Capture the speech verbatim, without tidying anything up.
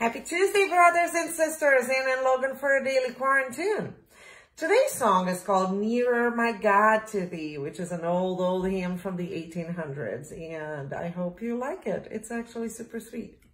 Happy Tuesday, brothers and sisters, Anna and Logan for a daily quarantine. Today's song is called Nearer My God to Thee, which is an old, old hymn from the eighteen hundreds, and I hope you like it. It's actually super sweet.